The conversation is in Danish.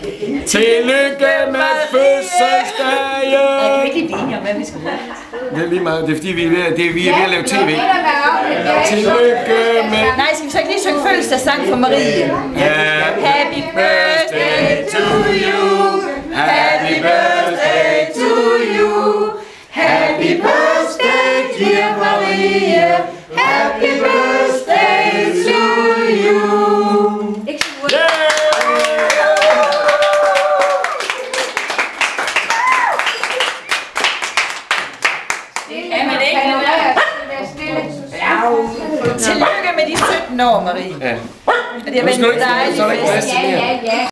Tillykke med fødselsdagen! Jeg kan ikke lige blive enige om, hvad vi skal bruge. Det er lige meget, det er fordi vi er ved at lave tv. Tillykke med... Nej, skal vi så ikke lige synge fødselsdagssang for Marie? Happy birthday to you. Happy birthday to you. Happy birthday, dear Marie. Happy birthday to you. Tillykke med de 17 år, Marie. Ja. Det har været en dejlig fest.